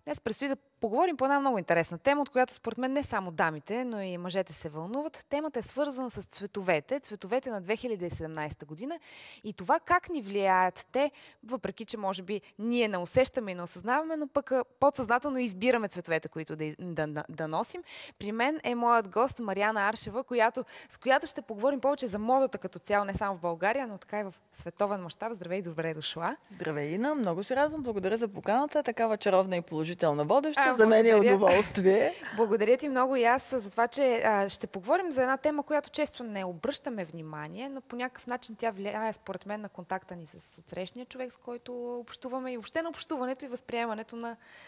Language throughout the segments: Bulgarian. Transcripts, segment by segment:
Днес предстои да поговорим по една много интересна тема, от която според мен не само дамите, но и мъжете се вълнуват. Темата е свързана с цветовете. Цветовете на 2017 година и това как ни влияят те, въпреки че може би ние не усещаме и не осъзнаваме, но пък подсъзнателно избираме цветовете, които да носим. При мен е моят гост Мариана Аршева, с която ще поговорим повече за модата като цяло, не само в България, но така и в световен мащаб. Здравей, добре дошла. Здравей, Ина. Много се радвам. Благодаря за поканата. Такава чаровна и положителна водеща. За мен е удоволствие. Благодаря ти много и аз за това, че ще поговорим за една тема, която често не обръщаме внимание, но по някакъв начин тя влияе, според мен, на контакта ни с отсрещния човек, с който общуваме и въобще на общуването и възприемането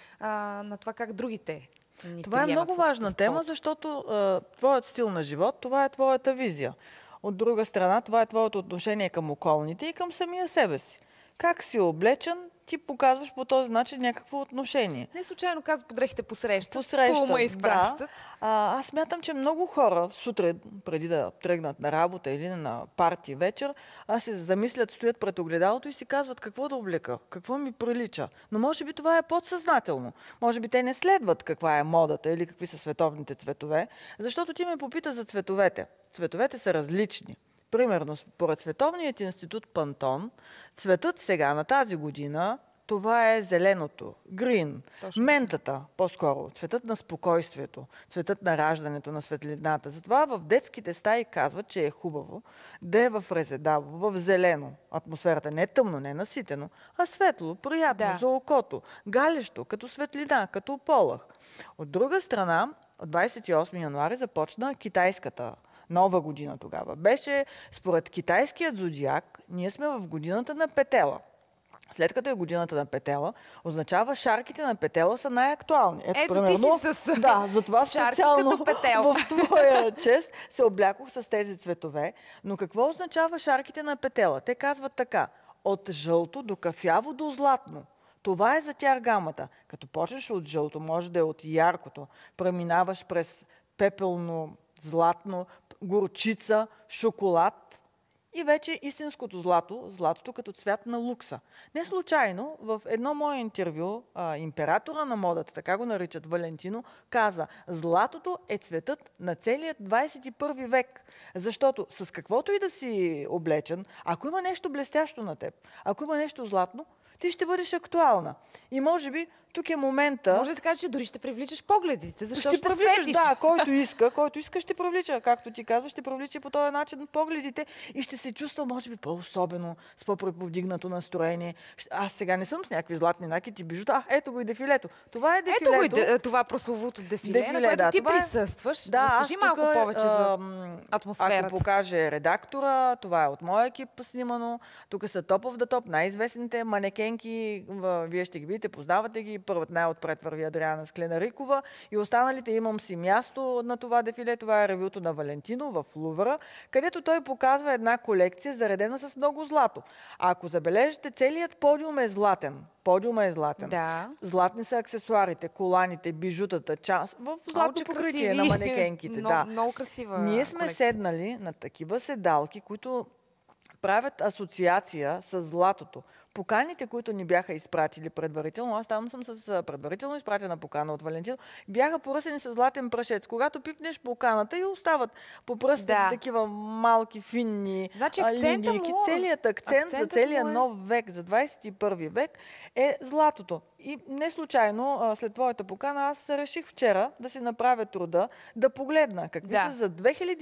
на това как другите ни Това е много важна тема, защото твоят стил на живот, това е твоята визия. От друга страна, това е твоето отношение към околните и към самия себе си. Как си облечен, ти показваш по този начин някакво отношение. Не случайно казва подрехите посрещат, по ума изпращат. Да. Аз смятам, че много хора сутрин, преди да тръгнат на работа или на парти вечер, се замислят, стоят пред огледалото и си казват какво да облека, какво ми прилича. Но може би това е подсъзнателно. Може би те не следват каква е модата или какви са световните цветове, защото ти ме попита за цветовете. Цветовете са различни. Примерно, според Световният институт Пантон, цветът сега на тази година, това е зеленото, грин, ментата, по-скоро, цветът на спокойствието, цветът на раждането, на светлината. Затова в детските стаи казват, че е хубаво да е в резедаво, в зелено. Атмосферата не е тъмно, не е наситено, а светло, приятно за окото, галещо, като светлина, като полъх. От друга страна, от 28 януари започна китайската нова година тогава. Беше, според китайският зодиак, ние сме в годината на Петела. След като е годината на Петела, означава шарките на Петела са най-актуални. Ето примерно, ти си с затова шарки специално като Петел. в твоя чест се облякох с тези цветове. Но какво означава шарките на Петела? Те казват така: от жълто до кафяво до златно. Това е за тях гамата. Като почнеш от жълто, може да е от яркото, преминаваш през пепелно, златно, горчица, шоколад и вече истинското злато, златото като цвят на лукса. Не случайно в едно мое интервю императора на модата, така го наричат Валентино, каза: златото е цветът на целият 21 век. Защото с каквото и да си облечен, ако има нещо блестящо на теб, ако има нещо златно, ти ще бъдеш актуална. И може би тук е момента... Може да се каже, че дори ще привличаш погледите, защото ще привличаш, светиш. Да, който иска ще привлича. Както ти казваш, ще привлича по този начин погледите и ще се чувства, може би, по-особено, с по-преповдигнато настроение. Аз сега не съм с някакви златни накити и бижута. Ето го и дефилето. Това е дефилето. Ето го и това прословото дефиле, на което ти присъстваш. Разкажи малко повече за атмосферата. Ако покаже редактора, това е от моя екип снимано. Тук са топ of the топ, най-известните манекенки. Вие ще ги видите, познавате ги. Първат най-отпред върви Адриана Скленарикова и останалите. Имам си място на това дефиле. Това е ревюто на Валентино в Лувъра, където той показва една колекция, заредена с много злато. А ако забележите, целият подиум е златен. Подиума е златен. Да. Златни са аксесуарите, коланите, бижутата, в златно покритие на манекенките. Много красива Ние сме колекция. седнали на такива седалки, които правят асоциация с златото. Поканите, които ни бяха изпратили предварително, аз там съм с предварително изпратена покана от Валентино, бяха поръсени с златен прашец. Когато пипнеш поканата и остават по пръстите такива малки, финни линейки. Целият акцент за целия нов век, за 21 век е златото. И не случайно, след твоята покана, аз реших вчера да си направя труда, да погледна какви са за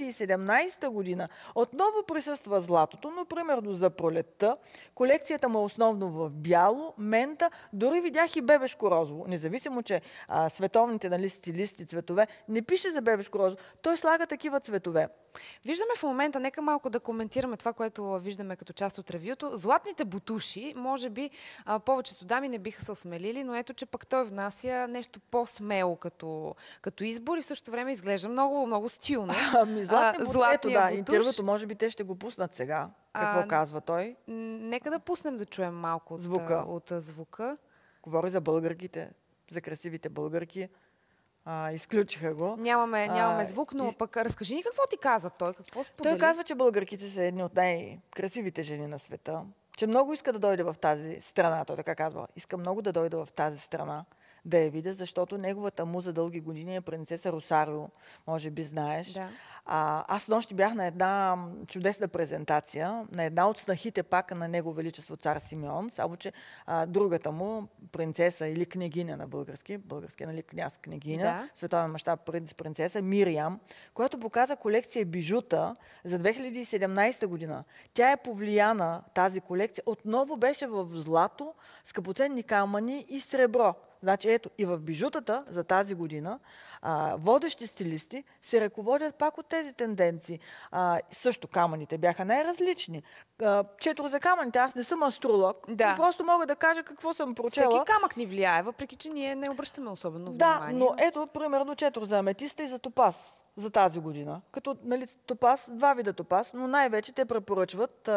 2017 година. Отново присъства златото, но примерно за пролетта колекцията му е основно в бяло, мента, дори видях и бебешко розово. Независимо, че световните стилисти цветове не пише за бебешко розово, той слага такива цветове. Виждаме в момента, нека малко да коментираме това, което виждаме като част от ревюто. Златните бутуши, може би повечето дами не биха се осмелили, но ето, че пък той внася нещо по-смело като избор и в същото време изглежда много, много стилно. Златния бутуш. Интервюто, може би те ще го пуснат сега. Какво казва той? Нека да пуснем да чуем малко от звука. Говори за българките, за красивите българки. Изключиха го. Нямаме звук, но пък разкажи ни какво ти каза той, какво сподели? Той казва, че българките са едни от най-красивите жени на света, че много иска да дойде в тази страна. Той така казва: иска много да дойде в тази страна, да я видя, защото неговата муза дълги години е принцеса Росарио, може би знаеш. Да. Аз нощи бях на една чудесна презентация, на една от снахите пак на Него Величество цар Симеон, само че другата му принцеса или княгиня на български, нали, княз княгиня, Да. световен мащаб принцеса Мириам, която показа колекция бижута за 2017 година. Тя е повлияна, тази колекция, отново беше в злато, скъпоценни камъни и сребро. Значи ето и в бижутата за тази година водещи стилисти се ръководят пак от тези тенденции. Също камъните бяха най-различни. Четиро за камъните, аз не съм астролог, но просто мога да кажа какво съм прочела. Всеки камък ни влияе, въпреки че ние не обръщаме особено внимание. Да, но ето, примерно, четиро за аметиста и за топаз за тази година. Като, нали, топаз, два вида топаз, но най-вече те препоръчват,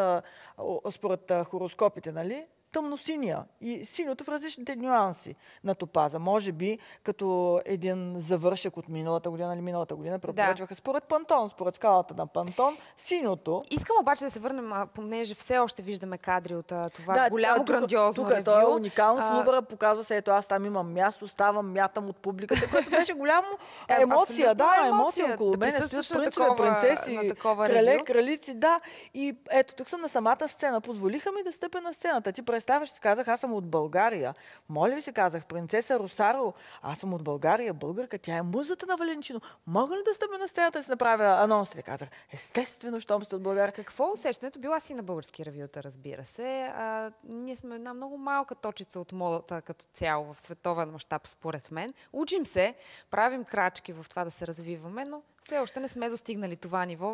според хороскопите, нали, тъмносиния и синьото в различните нюанси на топаза. Може би като един завършек от миналата година препоръчваха според Пантон, според скалата на Пантон, синьото. Искам обаче да се върнем, понеже все още виждаме кадри от това голямо грандиозно ревю. Тук е уникално. В Лувъра показва се, ето аз там имам място, ставам, мятам от публиката, което беше голямо емоция. Емоция около мен. Стоят принцеси, кралици, И ето, тук съм на самата сцена. Позволиха ми да стъпя на сцената. Ти представяш, казах, аз съм от България. Моля ви се, казах, принцеса Росарио, аз съм от България, българка, тя е музата на Валентино. Мога ли да стъпя на сцената и си направя анонс? Ли казах, естествено, щом сте от България. Какво усещането? Била си на български ревюта, разбира се. Ние сме една много малка точица от модата като цяло в световен мащаб, според мен. Учим се, правим крачки в това да се развиваме, но все още не сме достигнали това ниво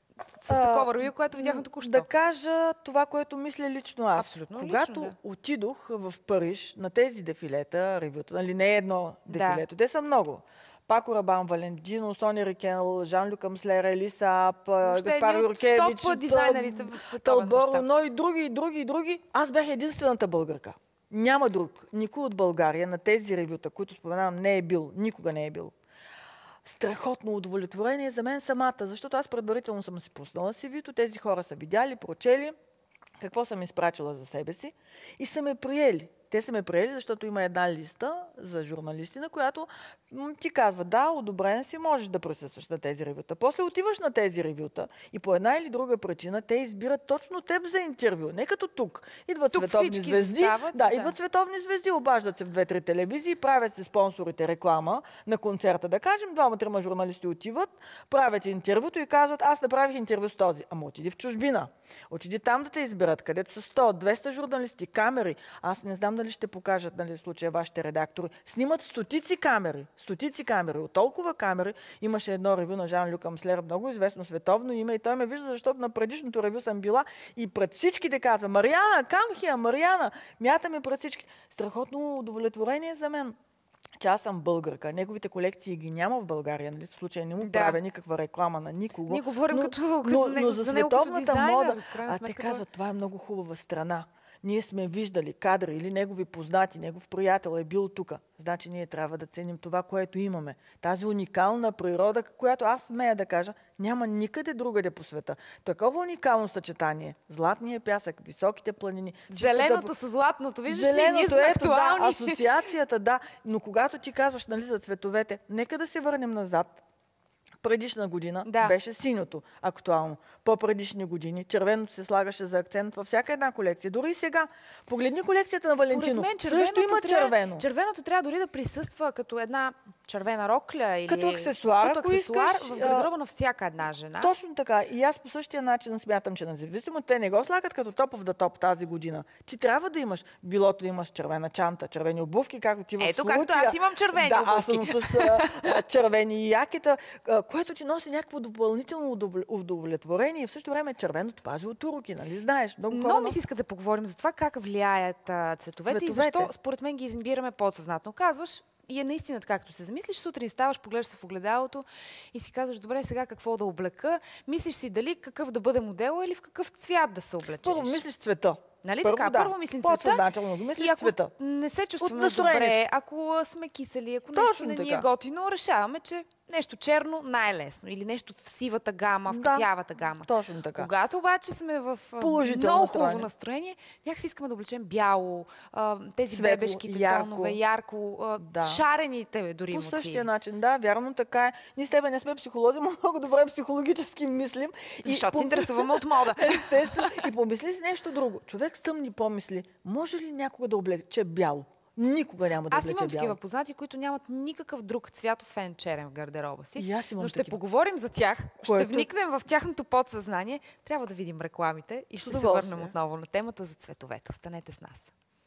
с такова ревю, което видяхме току-що. Да кажа това, което мисля лично аз. Абсолютно Когато лично, отидох в Париж на тези дефилета, ревюта, нали не е едно дефилето, те са много. Пако Рабан, Валентино, Соня Рикенъл, Жан-Люк Амслер, Елиса Ап, Гаспар Юркевич, топ дизайнерите в световен мащаб. но и други. Аз бях единствената българка. Няма друг. Никой от България на тези ревюта, които споменавам, не е бил. Никога не е бил. Страхотно удовлетворение за мен самата, защото аз предварително съм си пуснала CV-то, тези хора са видяли, прочели какво съм изпрачила за себе си и са ме приели. Те са ме приели, защото има една листа за журналисти, на която ти казва, да, одобрен си, можеш да присъстваш на тези ревюта. После отиваш на тези ревюта и по една или друга причина те избират точно теб за интервю. Не като тук. Идват световни звезди. Идват световни звезди, обаждат се в 2-3 телевизии, правят се спонсорите реклама на концерта. Да кажем, 2-3 журналисти отиват, правят интервюто и казват, аз направих интервю с този. Ама отиди в чужбина. Отиди там да те изберат, където са 100-200 журналисти, камери. Аз не знам дали ще покажат, нали, в случая вашите редактори. Снимат стотици камери. От толкова камери имаше едно ревю на Жан-Люк Амслер, много известно световно име и той ме вижда, защото на предишното ревю съм била и пред всичките казва, Мариана, камхия, Мариана, мятаме пред всички. Страхотно удовлетворение за мен, че аз съм българка. Неговите колекции ги няма в България, нали? В случая не му правя никаква реклама на никого. Ние говорим но за световната мода. Те казват, това е много хубава страна. Ние сме виждали кадри или негови познати, негов приятел е бил тук. Значи ние трябва да ценим това, което имаме. Тази уникална природа, която аз смея да кажа, няма никъде другаде по света. Такова уникално съчетание. Златния пясък, високите планини. Зеленото с златното, виждаш ли, ние сме актуални. Асоциацията, но когато ти казваш, нали, за цветовете, нека да се върнем назад. Предишна година беше синьото актуално. По-предишни години червеното се слагаше за акцент във всяка една колекция. Дори и сега. Погледни колекцията на Валентино. Също има червено. Червеното трябва дори да присъства като една червена рокля или като аксесуар в гардероба на всяка една жена. Точно така. И аз по същия начин смятам, че независимо те не го слагат като топ в да топ тази година. Ти трябва да имаш, билото да имаш червена чанта, червени обувки, както ти в случая. Ето както аз имам червени обувки. Аз съм с червени якета, което ти носи някакво допълнително удовлетворение и в същото време червеното пази от уроки, нали знаеш? Много ми се иска да поговорим за това как влияят цветовете и защо според мен ги избираме подсъзнателно. Казваш, и е наистина така, като се замислиш, сутрин ставаш, поглеждаш се в огледалото и си казваш, добре, сега какво да облека? Мислиш си дали какъв да бъде модел или в какъв цвят да се облечеш? Първо мислиш цвета. Нали така? Първо мислим цвета. И ако не се чувстваме добре, ако сме кисели, ако нещо не ни е готино, решаваме, че нещо черно най-лесно или нещо в сивата гама, в кафявата гама. Точно така. Когато обаче сме в много хубаво настроение, някакси искаме да облечем бяло, тези светло, бебешките тонове, ярко, шарените дори мотиви. По същия начин, да, вярно, така е. Ние с тебе не сме психолози, но много добре психологически мислим. Защото се интересуваме от мода. Естествено. И помисли си нещо друго. Човек с тъмни помисли, може ли някога да облече бяло? Никога няма да облече бяло. Аз имам такива познати, които нямат никакъв друг цвят, освен черен в гардероба си. И аз имам но ще такива. поговорим за тях, ще вникнем в тяхното подсъзнание. Трябва да видим рекламите и ще се върнем отново на темата за цветовете. Останете с нас.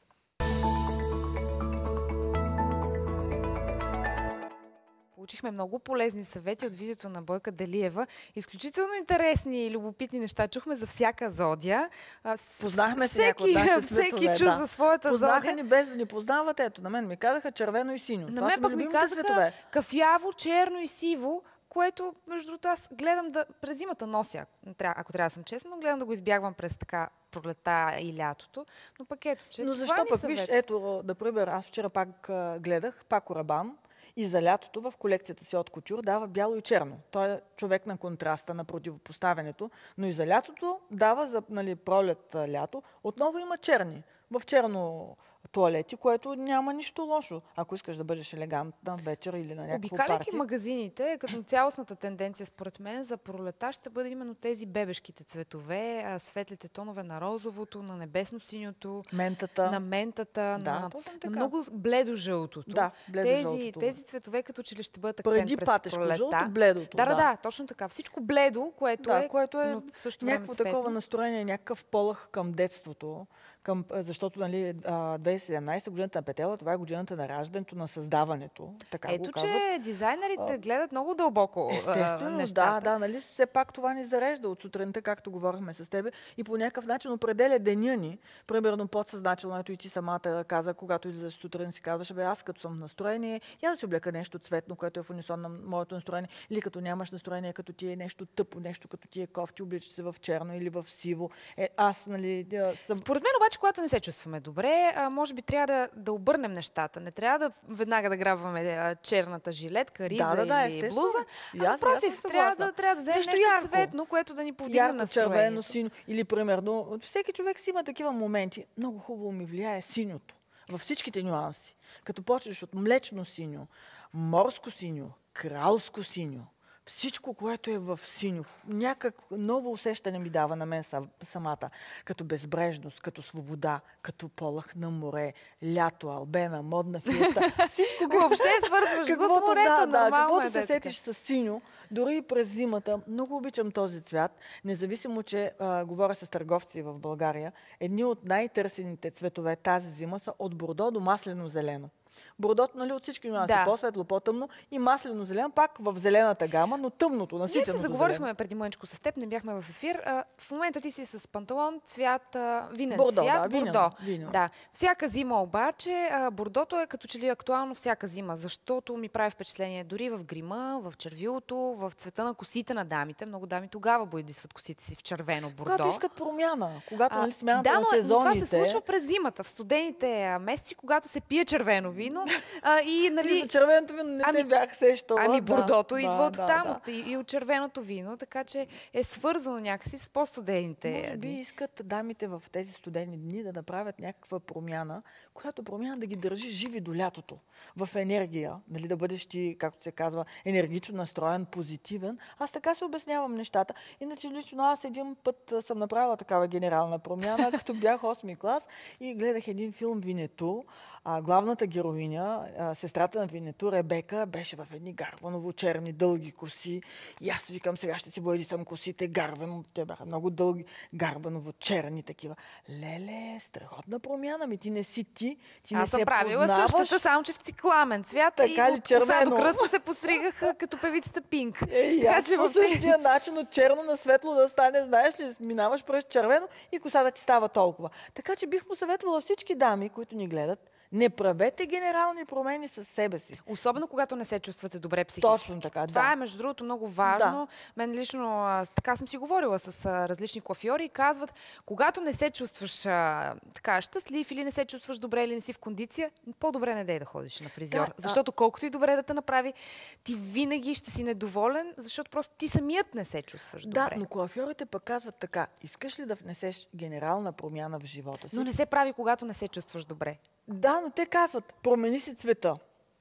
Получихме много полезни съвети от видеото на Бойка Делиева. Изключително интересни и любопитни неща чухме за всяка зодия. Познахме се някои от нашите всеки чу за своята зодия. Познаха ни без да ни познават. Ето, на мен ми казаха червено и синьо. На мен пък ми казаха кафяво, черно и сиво, което, между другото, аз гледам да през зимата нося, ако трябва да съм честна, но гледам да го избягвам през така пролета и лятото. Но пък ето, че но защо пък виж, ето, например, аз вчера пак гледах Пако Рабан и за лятото в колекцията си от Кутюр дава бяло и черно. Той е човек на контраста, на противопоставянето, но и за лятото дава за пролет лято. Отново има черни. В черно тоалети, което няма нищо лошо, ако искаш да бъдеш елегантна вечер или на някакво парти. Обикаляйки магазините, като цялостната тенденция според мен за пролета ще бъде именно тези бебешките цветове, светлите тонове на розовото, на небесно-синьото, на ментата, на много бледо-жълтото. Да, бледо-жълтото. Тези цветове като че ли ще бъдат акцент преди през патешко пролета. Жълто, бледото. Да, точно така. Всичко бледо, което е но в същото време цветно. Такова настроение, някакъв полъх към детството. Защото 2017 годината на Петела, това е годината на раждането, на създаването. Така ето, го казват. че дизайнерите гледат много дълбоко естествено, нещата. Да, все пак това ни зарежда от сутринта, както говорихме с тебе, и по някакъв начин определя деня ни. Примерно подсъзнателно, ето и ти самата каза, когато излизаш сутрин, си казваш, аз като съм в настроение, я да си облека нещо цветно, което е в унисон на моето настроение, или като нямаш настроение, като ти е нещо тъпо, нещо като ти е кофти, обличаш се в черно или в сиво. Съм... Според мен обаче, когато не се чувстваме добре, може би трябва да обърнем нещата. Не трябва веднага да грабваме черната жилетка, риза или блуза. Напротив, трябва да вземем нещо цветно, което да ни повдигне настроението. Червено, синьо. Или примерно, всеки човек си има такива моменти. Много хубаво ми влияе синьото. Във всичките нюанси. Като почнеш от млечно синьо, морско синьо, кралско синьо, всичко, което е в синьо, някак ново усещане ми дава на мен самата. Като безбрежност, като свобода, като полъх на море, лято, албена, модна фиеста. Всичко въобще свързваш го с морето, нормално каквото се сетиш с синьо, дори и през зимата. Много обичам този цвят, независимо, че говоря с търговци в България. Едни от най-търсените цветове тази зима са от бордо до маслено зелено. Бордото, от всички нюанси, по-светло, по-тъмно и маслено-зелено, пак в зелената гама, но тъмното, наситеното. Ние се заговорихме преди мъничко с теб, не бяхме в ефир. В момента ти си с панталон цвят, винен цвят, бордо. Да. Всяка зима обаче, бордото е като че ли актуално всяка зима, защото ми прави впечатление дори в грима, в червилото, в цвета на косите на дамите. Много дами тогава боядисват косите си в червено бордо. Когато искат промяна, когато смяната на сезоните. Но това се случва през зимата, в студените месеци, когато се пие червено вино. За червеното вино не се бях сещала. бордото идва от там, и от червеното вино, така че е свързано някакси с по-студените. Може би искат дамите в тези студени дни да направят някаква промяна, която промяна да ги държи живи до лятото. В енергия, да бъдеш ти, както се казва, енергично настроен, позитивен. Аз така се обяснявам нещата. Иначе лично аз един път съм направила такава генерална промяна, като бях 8-ми клас и гледах един филм Винету. Главната героиня, сестрата на Винету, Ребека, беше в едни гарваново-черни дълги коси. И аз викам, сега ще си боядисам косите гарвано. Те бяха много дълги, гарваново-черни такива. Леле, страхотна промяна. Ти не си ти не аз се съм правила познаваш. Същата, само че в цикламен цвят така и от коса до кръста се посригаха като певицата Пинк. Така че по същия начин от черно на светло да стане, знаеш ли, минаваш през червено и косата ти става толкова. Така че бих посъветвала всички дами, които ни гледат, Не правете генерални промени със себе си. Особено когато не се чувствате добре психически. Точно така, Това да. е, между другото, много важно. Да. Мен лично, така съм си говорила с различни коафьори и казват, когато не се чувстваш така щастлив или не се чувстваш добре или не си в кондиция, по-добре не дей да ходиш на фризьор. Защото колкото и добре да те направи, ти винаги ще си недоволен, защото просто ти самият не се чувстваш добре. Да, но коафьорите пък казват така, искаш ли да внесеш генерална промяна в живота си? Но не се прави, когато не се чувстваш добре. Да, но те казват, промени си цвета.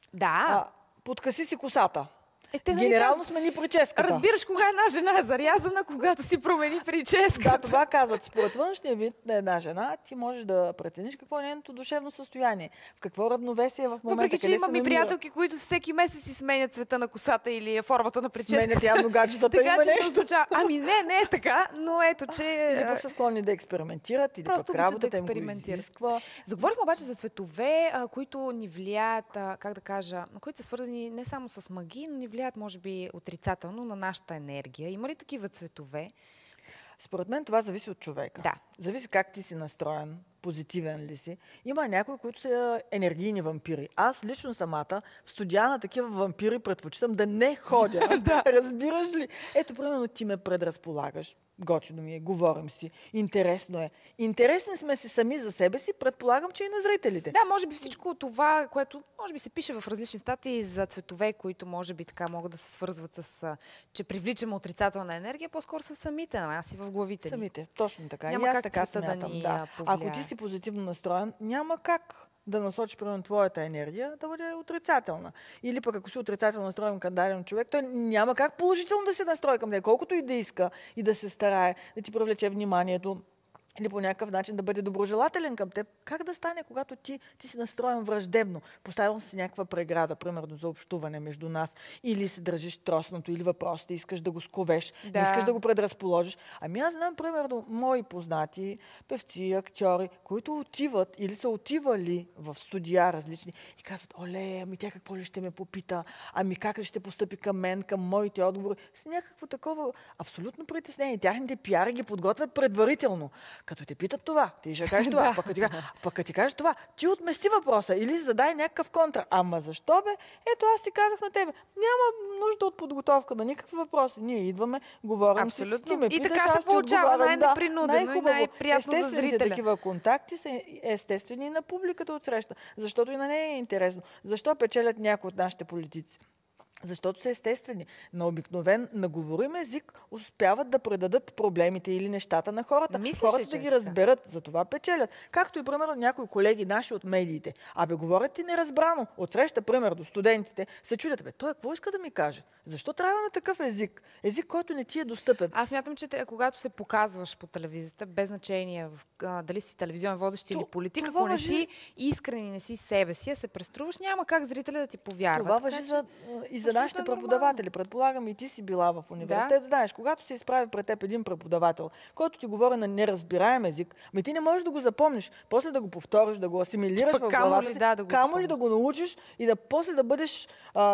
Да. Подкаси си косата. Нали Генерално смени прическата. Разбираш кога една жена е зарязана, когато си промени прическата. Да, това казват. Според външния вид на една жена, ти можеш да прецениш какво е нейното душевно състояние, в какво равновесие в момента. Въпреки че имам и приятелки, които всеки месец си сменят цвета на косата или формата на прическата. Сменят явно гаджетата, така, има че нещо. Ами не е така, но ето, че... Или пък са склонни да експериментират, или просто пък работата им го изисква. Заговорим обаче за цветове, които ни влияят, как да кажа, които са свързани не само с магии, но ни влияят, може би, отрицателно на нашата енергия. Има ли такива цветове? Според мен това зависи от човека. Да. Зависи как ти си настроен, позитивен ли си. Има някои, които са енергийни вампири. Аз лично самата в студия на такива вампири предпочитам да не ходя. Разбираш ли? Ето, примерно, ти ме предразполагаш. Готино ми е, говорим си, интересно е. Интересни сме си сами за себе си, предполагам, че и на зрителите. Да, може би всичко това, което може би се пише в различни статии за цветове, които може би така могат да се свързват с, че привличаме отрицателна енергия, по-скоро са самите нас и в главите ни. Самите, точно така. Няма и аз как така цвета смятам. да ни Да. повлияе. Ако ти си позитивно настроен, няма как да насочиш примерно твоята енергия да бъде отрицателна. Или пък ако си отрицателно настроен към даден човек, той няма как положително да се настрои към него, колкото и да иска и да се старае да ти привлече вниманието или по някакъв начин да бъде доброжелателен към теб. Как да стане, когато ти си настроен враждебно? Поставил си някаква преграда, примерно за общуване между нас, или се държиш троснато, или въпросите, искаш да го сковеш, не искаш да го предразположиш. Ами аз знам, примерно, мои познати певци, актьори, които отиват или са отивали в студия различни и казват, оле, ами тя какво ли ще ме попита, ами как ли ще постъпи към мен, към моите отговори, с някакво такова абсолютно притеснение. Тяхните пиари ги подготвят предварително. Като те питат това, ти ще кажеш това, пък като ти кажеш това, ти отмести въпроса или задай някакъв контра. Ама защо бе? Ето аз ти казах на тебе. Няма нужда от подготовка на никакви въпроси. Ние идваме, говорим си. Абсолютно. Ме и питаш, така се получава най-непринудено и най-приятно за зрителя. Такива контакти са естествени и на публиката отсреща. Защото и на нея е интересно. Защо печелят някои от нашите политици? Защото са естествени. На обикновен, на говорим език успяват да предадат проблемите или нещата на хората. Хората да ги разберат, за това печелят. Както и, примерно, някои колеги наши от медиите. Говорят ти неразбрано. Отсреща, примерно, студентите се чудят. Той какво иска да ми каже? Защо трябва на такъв език? Език, който не ти е достъпен. Аз смятам, че когато се показваш по телевизията, без значение дали си телевизионен водещ или политик, ако не си искрен и не си себе си, се преструваш, няма как зрителя да ти повярва. Това важи за нашите преподаватели. Предполагам, и ти си била в университет. Да. Знаеш, когато се изправи пред теб един преподавател, който ти говори на неразбираем език, ти не можеш да го запомниш, после да го повториш, да го асимилираш в главата си, камо ли да го научиш и после да бъдеш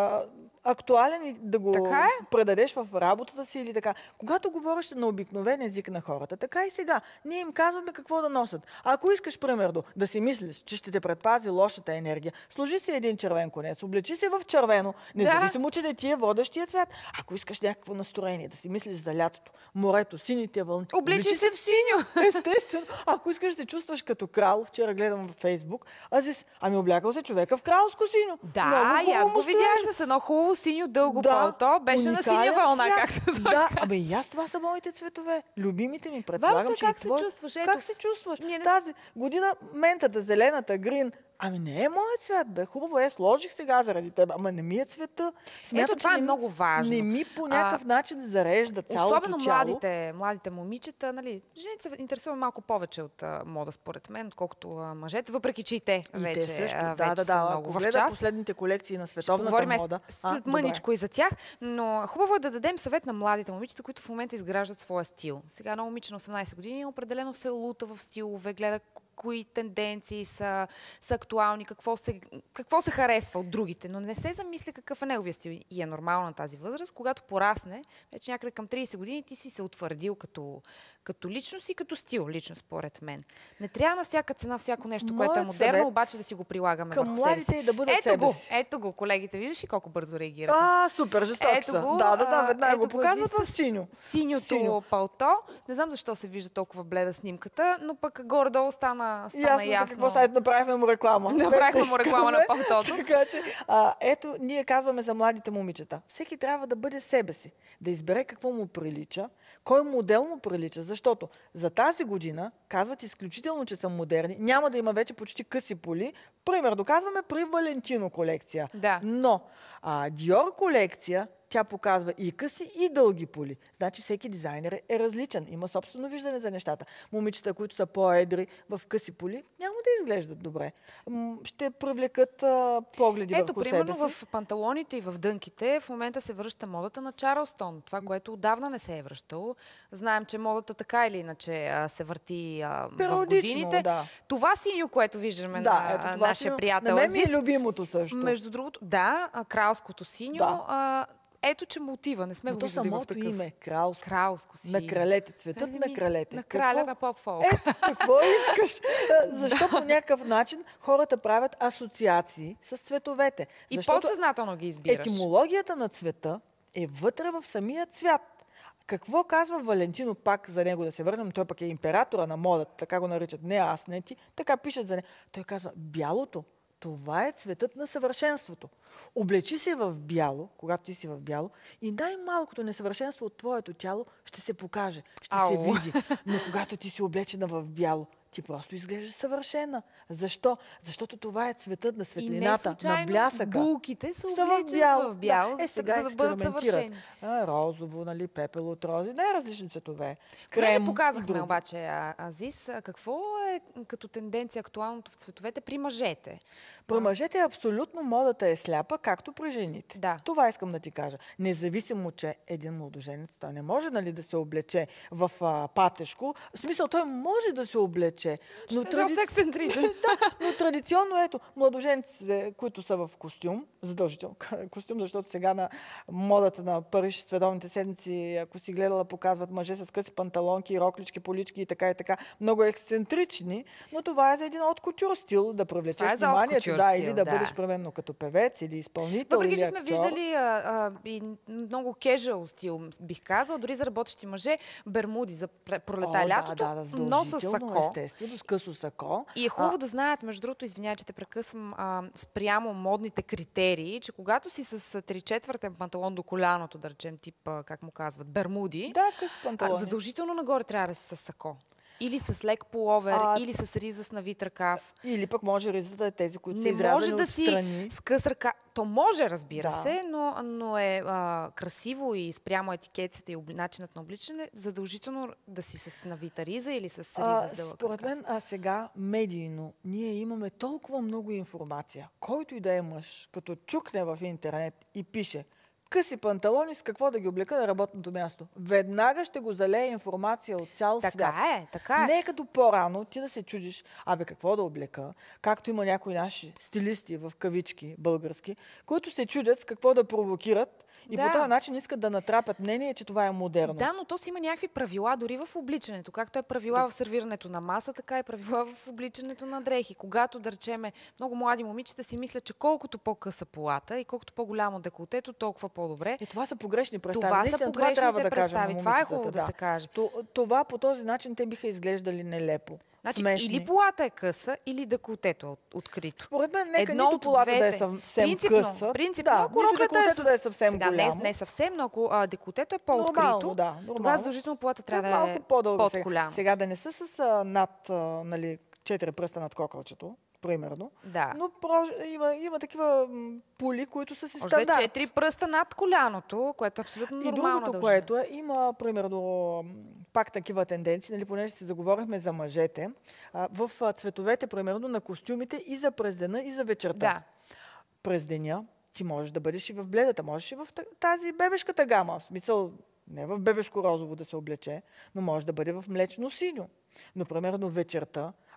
актуален и да го предадеш в работата си или така. Когато говориш на обикновен език на хората, така и сега, ние им казваме какво да носят. Ако искаш, примерно, да си мислиш, че ще те предпази лошата енергия, сложи си един червен конец, облечи се в червено, независимо, че не ти е водещия цвят. Ако искаш някакво настроение, да си мислиш за лятото, морето, сините вълни, облечи се в синьо. Естествено. Ако искаш да се чувстваш като крал, вчера гледам във Фейсбук, облякал се човека в кралско синьо. Да, и аз го видях с едно хубаво синьо дълго палто, беше на синя вълна, както да. И аз това са моите цветове. Любимите ми, предполагам, че как се чувстваш? Как се чувстваш? Тази година ментата, зелената, грин, не е моят цвят, бе. Хубаво е, сложих сега заради теб, ама не ми е цвета. Смятам, това е много важно. Не ми по някакъв начин зарежда цялото особено тяло. Младите момичета, жените се интересуват малко повече от мода, според мен, отколкото мъжете, въпреки че и те вече са много в час. Последните колекции на световната мода. След мъничко и за тях, но хубаво е да дадем съвет на младите момичета, които в момента изграждат своя стил. Сега едно момиче на 18 години определено се лута в стилове, гледа кои тенденции са актуални, какво се харесва от другите, но не се замисля какъв е неговия стил. И е нормално на тази възраст, когато порасне, вече някъде към 30 години, ти си се утвърдил като личност и като стил, лично според мен. Не трябва на всяка цена всяко нещо, което е модерно, обаче да си го прилагаме към върху себе си. младите и да бъдат себе си. Ето го, колегите, виждаш ли колко бързо реагират? Супер, жестоки са. Да, веднага го показват в синьо. Синьото палто. Не знам защо се вижда толкова бледа снимката, но пък горе-долу стана ясно. ясно. Какво сайт направихме му реклама. Направихме му реклама на палтото. Така че, ето, ние казваме за младите момичета. Всеки трябва да бъде себе си. Да избере какво му прилича, кой модел му прилича. Защото за тази година казват изключително, че са модерни. Няма да има вече почти къси поли. Пример, доказваме при Валентино колекция. Да. Но Диор колекция, тя показва и къси, и дълги поли. Значи всеки дизайнер е различен. Има собствено виждане за нещата. Момичета, които са по-едри в къси поли, няма да изглеждат добре. Ще привлекат погледи върху себе си. Ето, примерно в панталоните и в дънките в момента се връща модата на Чарлстон. Това, което отдавна не се е връщало. Знаем, че модата така или иначе се върти в годините. Да. Това синьо, което виждаме на нашия приятел на мен Азис. е любимото също. Между другото, да, кралското синьо. Да. Ето, че мотива. Не сме го виждали в такъв. Име, кралско. Кралско си. На кралете, цветът на кралете. На краля на поп-фолк. Какво искаш? Защо по някакъв начин хората правят асоциации с цветовете? И подсъзнателно ги избираш. Етимологията на цвета е вътре в самия цвят. Какво казва Валентино, пак за него да се върнем, той пък е императора на модата, така го наричат, не аз, не ти, така пишат за него. Той казва, бялото, това е цветът на съвършенството. Облечи се в бяло, когато ти си в бяло, и най-малкото несъвършенство от твоето тяло ще се покаже, ще се види. Но когато ти си облечена в бяло, ти просто изглеждаш съвършена. Защо? Защото това е цветът на светлината, на блясъка. Булките са облечени в бяло, за да бъдат съвършени. Розово, пепел от рози, най-различни цветове. Понеже показахме обаче, Азис, какво е като тенденция актуалното в цветовете при мъжете? При мъжете абсолютно модата е сляпа, както при жените. Да. Това искам да ти кажа. Независимо, че един младоженец, той не може да се облече в патешко. В смисъл, той може да се облече. Но ексцентричен. Но традиционно, ето, младоженците, които са в костюм, задължително костюм, защото сега на модата на Париж, световните седмици, ако си гледала, показват мъже с къси панталонки, роклички, полички и така, много ексцентрични, но това е за един от кутюр стил, да привлечеш вниманието, или да бъдеш примерно като певец или изпълнител. Въпреки, че сме виждали и много кежуал стил, бих казала, дори за работещи мъже, бермуди за пролета лятото, но с сако. Естествено, с късо сако. И е хубаво да знаят, между другото, извинявай, че те прекъсвам, спрямо модните критерии, че когато си с 3/4 панталон до коляното, да речем, тип, как му казват, бермуди, задължително нагоре трябва да си с сако. Или с лек пуловер, или с риза с навит ръкав. Или пък може ризата да е тези, които са изрязани отстрани. Не може да си с къс ръка. То може, разбира се, но е красиво и спрямо етикетите и начинът на обличане, задължително да си с навита риза или с риза с дълъг ръкав. Според мен, сега медийно ние имаме толкова много информация. Който и да е мъж, като чукне в интернет и пише къси панталони, с какво да ги облека на работното място. Веднага ще го залее информация от цял свят. Така е. Не е като по-рано ти да се чудиш, какво да облека, както има някои наши стилисти в кавички български, които се чудят с какво да провокират и по този начин искат да натрапят мнение, че това е модерно. Да, но то си има някакви правила дори в обличането. Както е правила в сервирането на маса, така е правила в обличането на дрехи. Когато, да речеме, много млади момичета си мислят, че колкото по-къса полата и колкото по-голямо деколтето, толкова по-добре. Това са погрешни представи. Това са погрешните представи. Това е хубаво да се каже. Това по този начин те биха изглеждали нелепо. Значи, или полата е къса, или деколтето е открито. Според мен, нека нито полата да е съвсем къса. Принципно, ако роката да е съвсем голямо. Не съвсем, но ако деколтето е по-открито, тогава задължително полата трябва да е по-голяма. Сега да не са с над 4 пръста над кокълчето, примерно. Да. Но има такива поли, които са си стандарт. Може да е 4 пръста над коляното, което е абсолютно нормално. И другото, което е, има примерно пак такива тенденции, понеже си заговорихме за мъжете, в цветовете, примерно, на костюмите и за през деня, и за вечерта. Да. През деня ти можеш да бъдеш и в бледата, можеш и в тази бебешката гама. В смисъл, не в бебешко розово да се облече, но може да бъде в млечно синьо. Но, примерно, вечерта,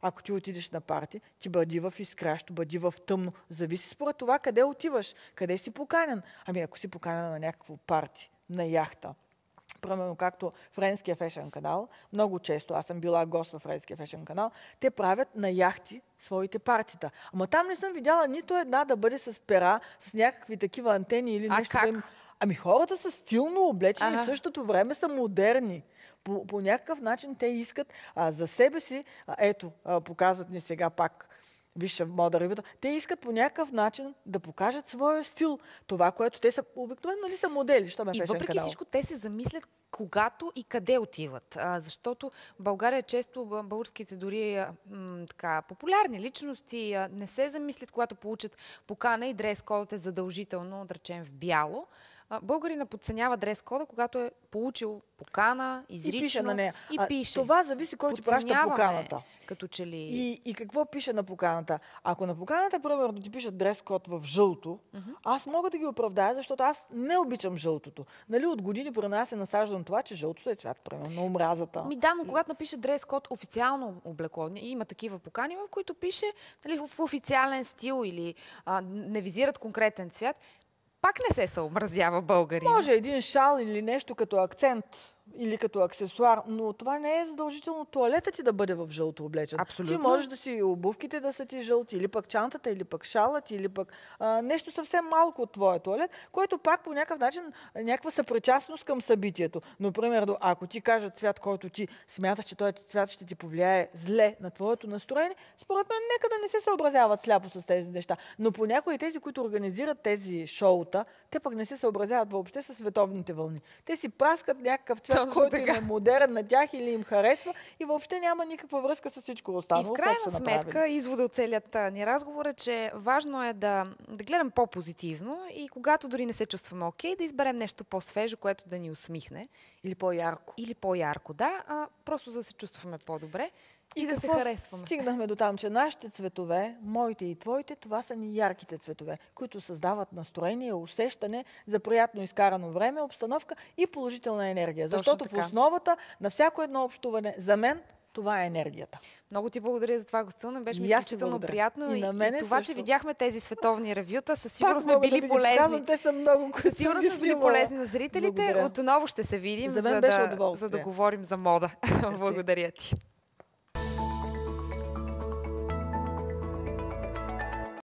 Ако ти отидеш на парти, ти бъди в изкращо, бъди в тъмно. Зависи според това къде отиваш, къде си поканен. Ами ако си поканен на някакво парти, на яхта, примерно както Френския фешен канал, много често, аз съм била гост в Френския фешен канал, те правят на яхти своите партита. Ама там не съм видяла нито една да бъде с пера, с някакви такива антени или нещо. Как? Да им... Ами хората са стилно облечени, в същото време са модерни. По някакъв начин те искат за себе си, показват ни сега пак висша мода ревюта, те искат по някакъв начин да покажат своя стил. Това, което те са обикновено ли са модели, що ме И фешен въпреки канал. всичко, те се замислят когато и къде отиват. Защото в България често българските дори популярни личности не се замислят, когато получат покана и дрес-кодът е задължително, да речем, в бяло. Българина подценява дрес-кода, когато е получил покана, изрично, и пише на нея. И пише. Това зависи кой ти праща поканата. Като че ли... И какво пише на поканата? Ако на поканата, примерно, ти пишат дрес-код в жълто, аз мога да ги оправдая, защото аз не обичам жълтото. Нали, от години при нас е насаждано това, че жълтото е цвят, примерно, на омразата. Да, но когато напише дрес-код официално облекло, има такива покани, в които пише в официален стил или не визират конкретен цвят, пак не се съобразява българин. Може един шал или нещо като акцент или като аксесуар, но това не е задължително тоалета ти да бъде в жълто облечен. Абсолютно. Ти можеш да си обувките да са ти жълти, или пък чантата, или пък шалът, или пък нещо съвсем малко от твоя тоалет, което пак по някакъв начин някаква съпричастност към събитието. Но, примерно, ако ти кажат цвят, който ти смяташ, че този цвят ще ти повлияе зле на твоето настроение, според мен нека да не се съобразяват сляпо с тези неща. Но по някои тези, които организират тези шоута, те пък не се съобразяват въобще с световните вълни. Те си праскат някакъв цвят, който им е модерен на тях или им харесва и въобще няма никаква връзка с всичко останало. И в крайна сметка, извода от целият ни разговор е, че важно е да гледам по-позитивно и когато дори не се чувстваме окей, да изберем нещо по-свежо, което да ни усмихне. Или по-ярко. Или по-ярко, да. Просто за да се чувстваме по-добре. И да се харесваме. Стигнахме до там, че нашите цветове, моите и твоите, това са ни ярките цветове, които създават настроение, усещане за приятно изкарано време, обстановка и положителна енергия. Защото в основата на всяко едно общуване, за мен, това е енергията. Много ти благодаря за това гостуване. Беше ми изключително приятно. И това, че видяхме тези световни ревюта, със сигурност сме били полезни. Те са много, със сигурност сме били полезни на зрителите. Отново ще се видим, за да говорим за мода. Благодаря ти.